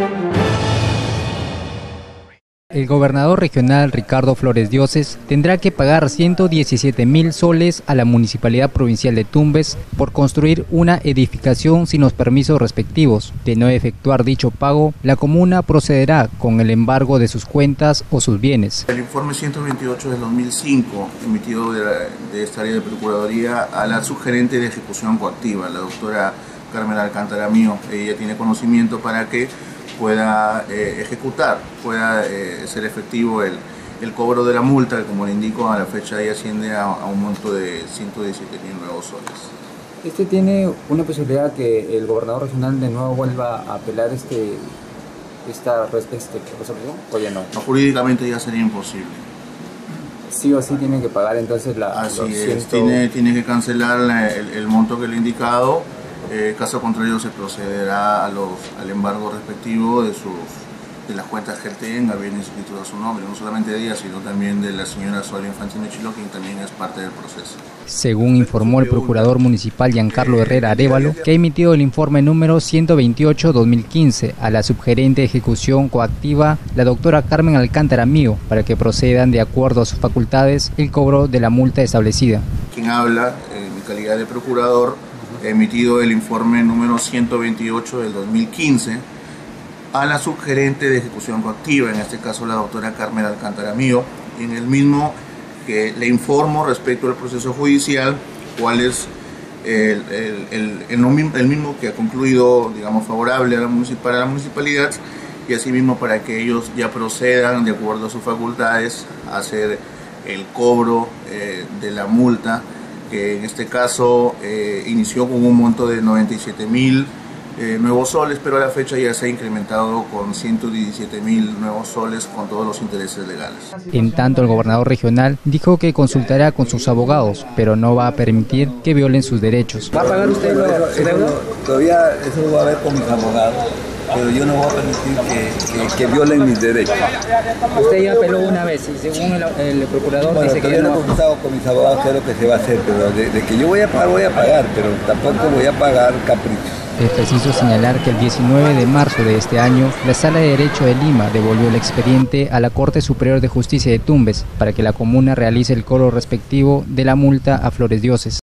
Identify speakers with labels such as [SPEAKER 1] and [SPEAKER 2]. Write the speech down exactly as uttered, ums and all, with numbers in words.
[SPEAKER 1] El gobernador regional Ricardo Flores Dioses tendrá que pagar ciento diecisiete mil soles a la Municipalidad Provincial de Tumbes por construir una edificación sin los permisos respectivos. De no efectuar dicho pago, la comuna procederá con el embargo de sus cuentas o sus bienes.
[SPEAKER 2] El informe ciento veintiocho del dos mil cinco, emitido de, la, de esta área de Procuraduría a la subgerente de ejecución coactiva, la doctora Carmen Alcántara Mío, ella tiene conocimiento para que pueda eh, ejecutar, pueda eh, ser efectivo el, el cobro de la multa, que como le indico a la fecha ya asciende a, a un monto de ciento diecisiete mil nuevos soles.
[SPEAKER 3] ¿Este tiene una posibilidad que el gobernador regional de nuevo vuelva a apelar este, esta este, resolución o ya no?
[SPEAKER 2] No, jurídicamente ya sería imposible.
[SPEAKER 3] Sí o sí tiene que pagar entonces la...
[SPEAKER 2] Así
[SPEAKER 3] los
[SPEAKER 2] es,
[SPEAKER 3] ciento...
[SPEAKER 2] tiene, tiene que cancelar la, el, el monto que le he indicado. Eh, caso contrario se procederá a los, al embargo respectivo de, sus, de las cuentas que él tenga, bienes inscritos a su nombre, no solamente de ella, sino también de la señora Soria Infantino Chilo, quien también es parte del proceso.
[SPEAKER 1] Según informó el procurador municipal Giancarlo Herrera Arévalo, que ha emitido el informe número ciento veintiocho guión dos mil quince a la subgerente de ejecución coactiva, la doctora Carmen Alcántara Mío, para que procedan de acuerdo a sus facultades el cobro de la multa establecida.
[SPEAKER 2] Quien habla, en mi calidad de procurador, he emitido el informe número ciento veintiocho del dos mil quince a la subgerente de ejecución coactiva, en este caso la doctora Carmen Alcántara Mío, y en el mismo que le informo respecto al proceso judicial, cuál es el, el, el, el, el mismo que ha concluido, digamos, favorable a la para la municipalidad, y asimismo para que ellos ya procedan de acuerdo a sus facultades a hacer el cobro eh, de la multa, que en este caso eh, inició con un monto de noventa y siete mil eh, nuevos soles, pero a la fecha ya se ha incrementado con ciento diecisiete mil nuevos soles con todos los intereses legales.
[SPEAKER 1] En tanto, el gobernador regional dijo que consultará con sus abogados, pero no va a permitir que violen sus derechos.
[SPEAKER 3] ¿Va a pagar usted su deuda?
[SPEAKER 4] Todavía eso lo va a ver con mis abogados, pero yo no voy a permitir que, que, que violen mis derechos.
[SPEAKER 3] Usted ya apeló una vez y según el, el procurador
[SPEAKER 4] bueno,
[SPEAKER 3] dice que
[SPEAKER 4] yo
[SPEAKER 3] no...
[SPEAKER 4] no he consultado con mis abogados qué es lo que se va a hacer, pero de, de que yo voy a pagar, voy a pagar, pero tampoco voy a pagar caprichos.
[SPEAKER 1] Es preciso señalar que el diecinueve de marzo de este año, la Sala de Derecho de Lima devolvió el expediente a la Corte Superior de Justicia de Tumbes para que la comuna realice el cobro respectivo de la multa a Flores Dioses.